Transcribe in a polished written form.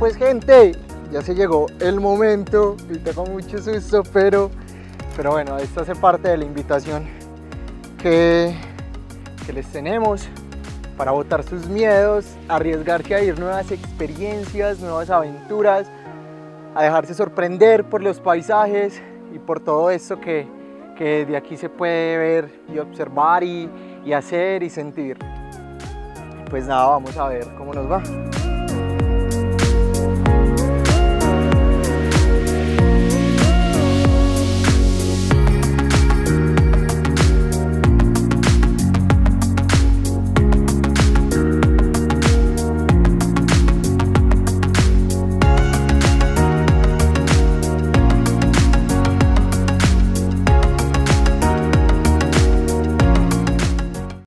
pues gente, ya se llegó el momento y tengo mucho susto, pero bueno, esto hace parte de la invitación que les tenemos para botar sus miedos, arriesgarse a vivir nuevas experiencias, nuevas aventuras, a dejarse sorprender por los paisajes y por todo esto que de aquí se puede ver y observar y hacer y sentir. Pues nada, vamos a ver cómo nos va.